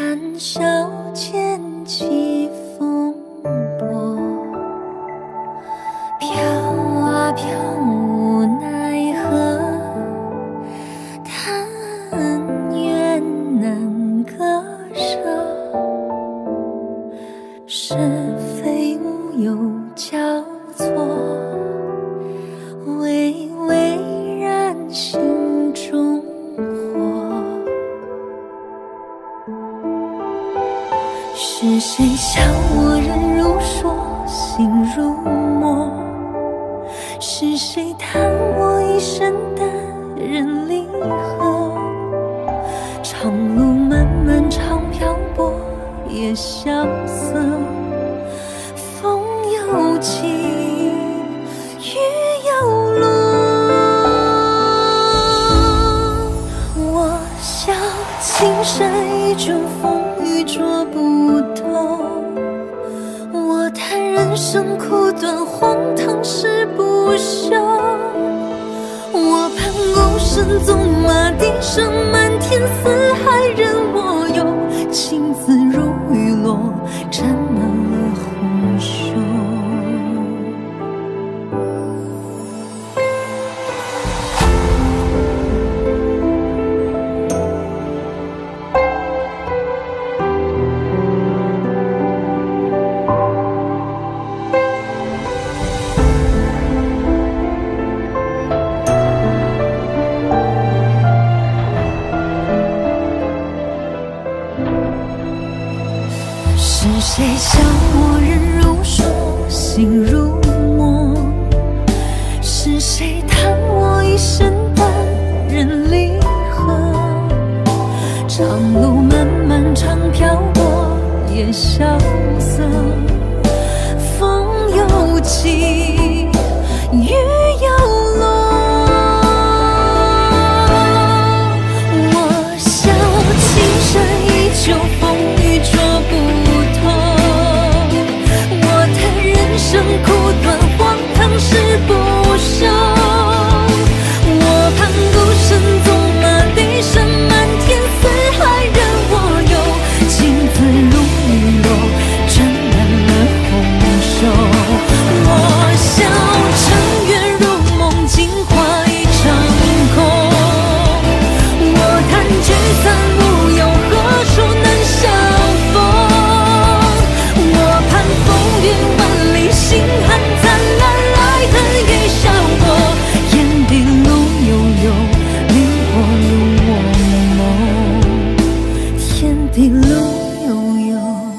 谈笑间起风波，飘啊飘无奈何，但愿难割舍。是非无有交错，微微燃心中火。是谁笑我人如梭，心如墨？是谁叹我一生淡人离合？长路漫漫长漂泊，也萧瑟。风又起，雨又落。我笑青山依旧，风雨捉不透。我叹人生苦短，荒唐事不休。我盼孤身纵马，笛声漫天，四海任我游。情字如雨落，沾满了红袖。是谁笑我人如梭，心如墨？是谁叹我一生淡人离合？长路漫漫长漂泊，也萧瑟。风又起，雨又落。我笑青山依旧，风雨捉不生苦短，荒唐事不休。我盼孤身纵马，笛声漫天，四海任我游。情字如雨落，沾满了红袖。我笑尘缘如梦，镜花一场空。我叹聚散无有，何处能相逢？我盼风云万里，星汉灿烂，来得也笑过。眼底路悠悠，灵火如我梦。天地路悠悠。